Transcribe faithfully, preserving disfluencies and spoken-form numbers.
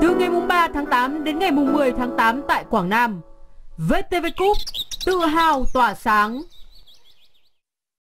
từ ngày ba tháng tám đến ngày mười tháng tám tại Quảng Nam. vê tê vê Group, tự hào tỏa sáng.